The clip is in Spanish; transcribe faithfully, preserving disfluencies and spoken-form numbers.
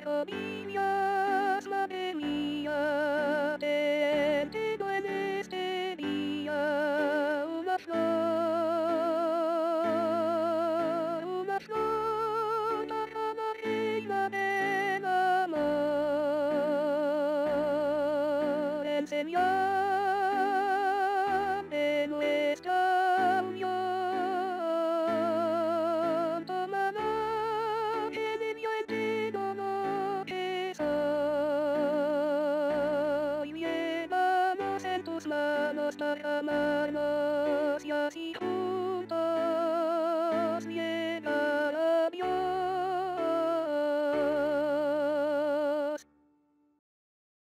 rodillas, madre mía, te entrego en este día una flor, una flor para la reina del amor, en señal de nuestra unión. Toma lo que de yo entero lo que soy, llévanos en tus manos para amarnos y así